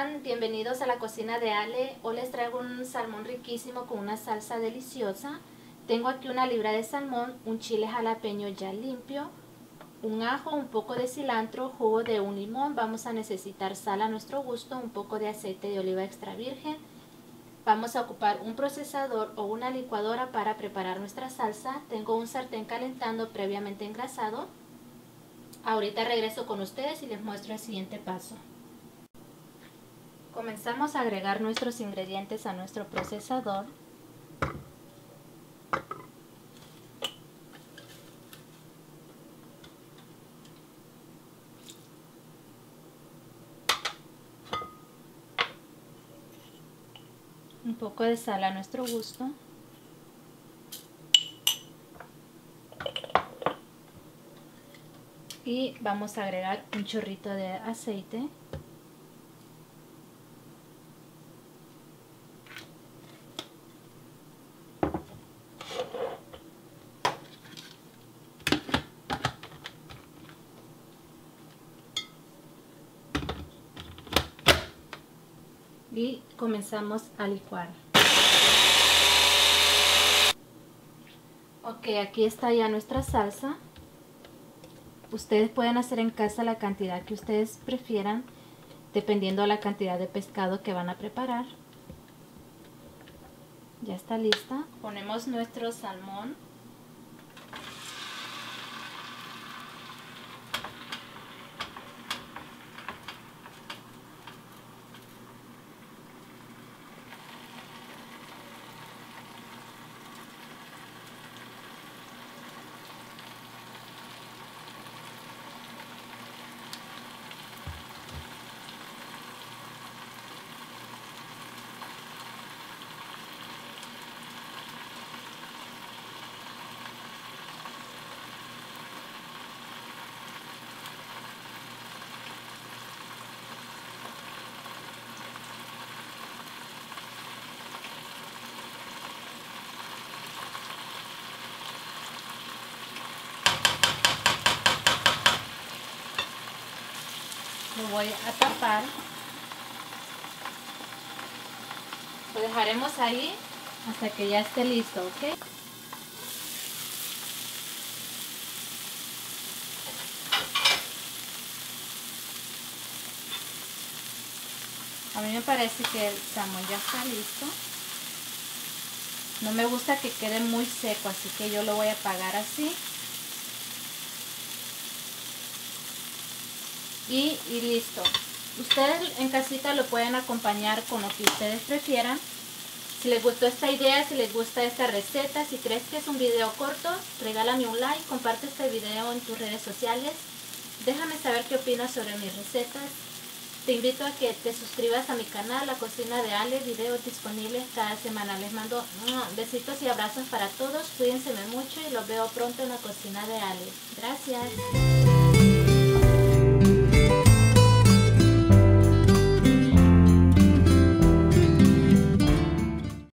están? Bienvenidos a la cocina de Ale. Hoy les traigo un salmón riquísimo con una salsa deliciosa. Tengo aquí una libra de salmón, un chile jalapeño ya limpio, un ajo, un poco de cilantro, jugo de un limón. Vamos a necesitar sal a nuestro gusto, un poco de aceite de oliva extra virgen. Vamos a ocupar un procesador o una licuadora para preparar nuestra salsa. Tengo un sartén calentando previamente engrasado. Ahorita regreso con ustedes y les muestro el siguiente paso. Comenzamos a agregar nuestros ingredientes a nuestro procesador. Un poco de sal a nuestro gusto. Y vamos a agregar un chorrito de aceite. Y comenzamos a licuar. Ok, aquí está ya nuestra salsa. Ustedes pueden hacer en casa la cantidad que ustedes prefieran, dependiendo de la cantidad de pescado que van a preparar. Ya está lista. Ponemos nuestro salmón. Lo voy a tapar. Lo dejaremos ahí hasta que ya esté listo, ¿ok? A mí me parece que el salmón ya está listo. No me gusta que quede muy seco, así que yo lo voy a apagar así. Y listo. Ustedes en casita lo pueden acompañar con lo que ustedes prefieran. Si les gustó esta idea, si les gusta esta receta, si crees que es un video corto, regálame un like, comparte este video en tus redes sociales. Déjame saber qué opinas sobre mis recetas. Te invito a que te suscribas a mi canal, La Cocina de Ale, videos disponibles cada semana. Les mando besitos y abrazos para todos. Cuídense mucho y los veo pronto en La Cocina de Ale. Gracias.